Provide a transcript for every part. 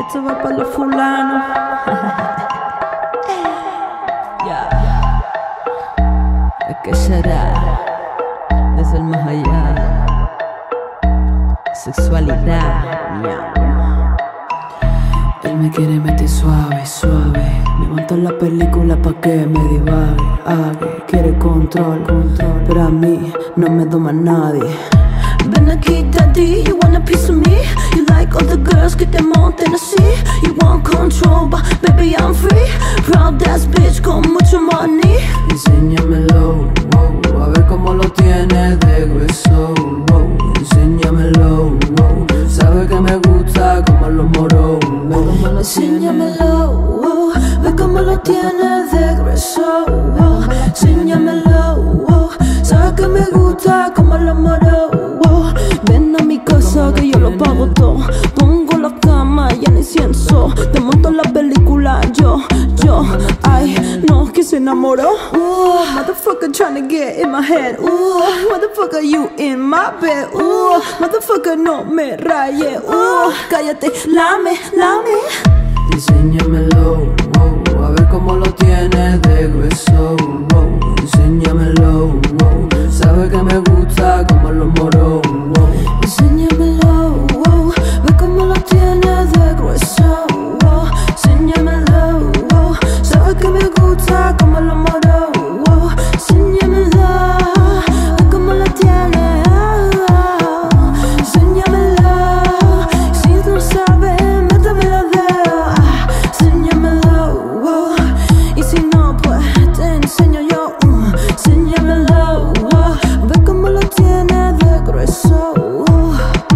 Esto va para los fulanos. Ya. ¿Qué será? Desde el más allá. Sexualidad. Miau. Él me quiere meter suave, suave. Me monta en la película pa' que me divague. Quiere control, pero a mí no me doma nadie. Ven aquí, daddy, you want a piece of me? You like all the girls que te monten así. You want control, but baby I'm free. Proud ass bitch con mucho money. Enséñamelo, wow, a ver cómo lo tienes de grueso, wow. Enséñamelo, wow, sabe que me gusta como los moros. Enséñamelo, wow, ve cómo lo tienes de grueso, wow. Enséñamelo, wow, sabe que me gusta como los moros, wow. Ven a mi casa que yo lo pago todo. Pongo la cama y el incienso. Te monto en la película, yo, ay, no, que se enamoró. Motherfucker tryna get in my head. Motherfucker you in my bed. Motherfucker no me raye. Cállate, lame. Enséñamelo, wow, a ver cómo lo tienes de grueso, wow. Enséñamelo, wow, sabe que me gusta como los moros, wow. Enséñamelo, wow, ve cómo lo tienes de grueso, wow. Enséñamelo, wow, sabe que me gusta como los moros, wow. Enséñamelo, ve cómo lo tienes, enséñamelo. Si no sabes, méteme los dedos. Enséñamelo, wow, y si no, pues te enseño yo. Enséñamelo, wow, ve cómo lo tienes de grueso, wow.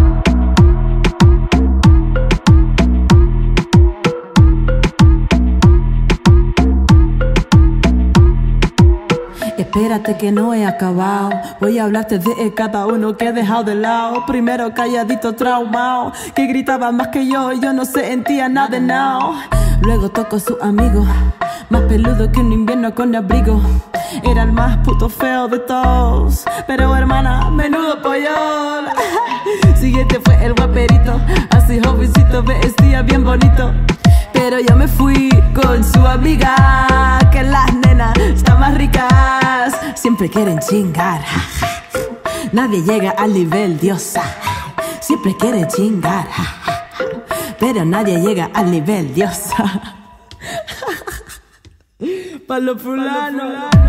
Espérate que no he acabado. Voy a hablarte de cada uno que he dejado de lado. Primero calladito, traumado, que gritaba más que yo y yo no sentía nada de now. Luego tocó su amigo, más peludo que un invierno con abrigo. Era el más puto feo de todos, pero hermana, menudo pollón. Siguiente fue el guaperito, así jovencito, vestía bien bonito. Pero yo me fui con su amiga, que las nenas están más ricas. Siempre quieren chingar, nadie llega al nivel diosa. Siempre quieren chingar, pero nadie llega al nivel diosa. Pa' los fulanos.